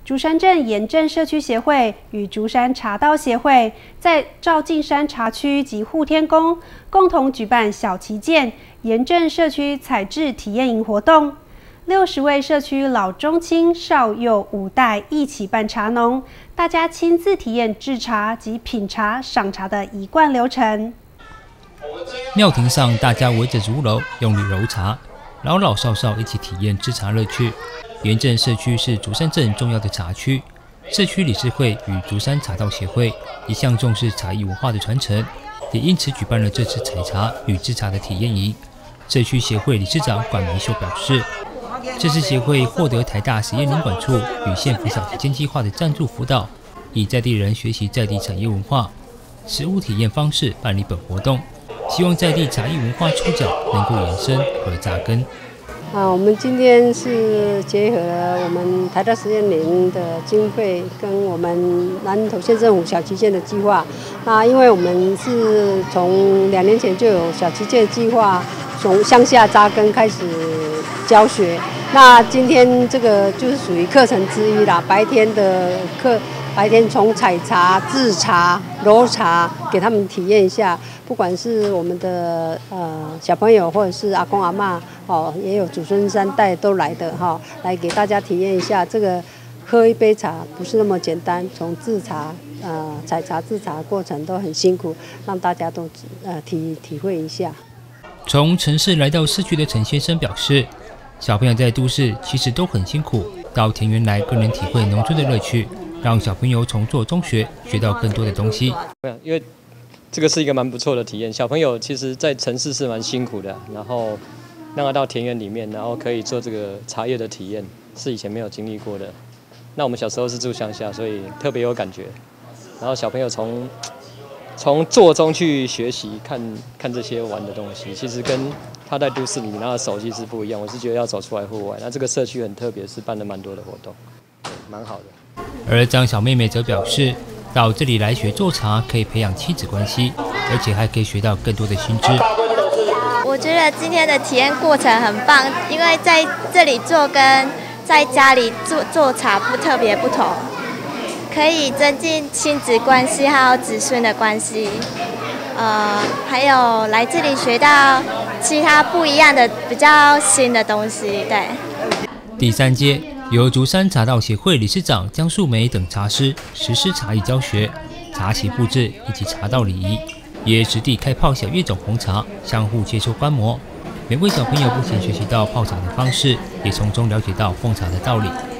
竹山镇盐镇社区协会与竹山茶道协会在照镜山茶区及护天宫共同举办小旗舰盐镇社区采制体验营活动。60位社区老中青少幼5代一起办茶农，大家亲自体验制茶及品茶、赏茶的一贯流程。 庙庭上，大家围着竹篓用力揉茶，老老少少一起体验制茶乐趣。盐镇社区是竹山镇重要的茶区，社区理事会与竹山茶道协会一向重视茶艺文化的传承，也因此举办了这次采茶与制茶的体验营。社区协会理事长管明秀表示，这次协会获得台大实验林管处与县府小旗舰计划的赞助辅导，以在地人学习在地产业文化、实务体验方式办理本活动，希望在地茶艺文化触角能够延伸和扎根。 我们今天是结合了我们台大实验林的经费跟我们南投县政府小旗舰的计划。那因为我们是从2年前就有小旗舰计划，从乡下扎根开始教学。那今天这个就是属于课程之一啦，白天的课。白天从采茶、制茶、揉茶，给他们体验一下。不管是我们的小朋友，或者是阿公阿嬷，也有祖孙3代都来的来给大家体验一下。这个喝一杯茶不是那么简单，从制茶、采茶、制茶过程都很辛苦，让大家都体会一下。 从城市来到市区的陈先生表示，小朋友在都市其实都很辛苦，到田园来更能体会农村的乐趣。让小朋友从做中学学到更多的东西， 因为这个是一个蛮不错的体验。小朋友其实在城市是蛮辛苦的，然后让他到田园里面，然后可以做这个茶叶的体验，是以前没有经历过的。那我们小时候是住乡下，所以特别有感觉。然后小朋友从做中去学习，看这些玩的东西，其实跟他在都市里拿的手机是不一样。我是觉得要走出来户外，那这个社区很特别，是办了蛮多的活动，蛮好的。 而张小妹妹则表示，到这里来学做茶，可以培养亲子关系，而且还可以学到更多的新知。 我觉得今天的体验过程很棒，因为在这里做跟在家里做茶特别不同，可以增进亲子关系还有子孙的关系。还有来这里学到其他不一样的比较新的东西。对。 第3届由竹山茶道协会理事长江树梅等茶师实施茶艺教学、茶席布置以及茶道礼仪，也实地开泡小叶种红茶，相互切磋观摩。每位小朋友不仅学习到泡茶的方式，也从中了解到奉茶的道理。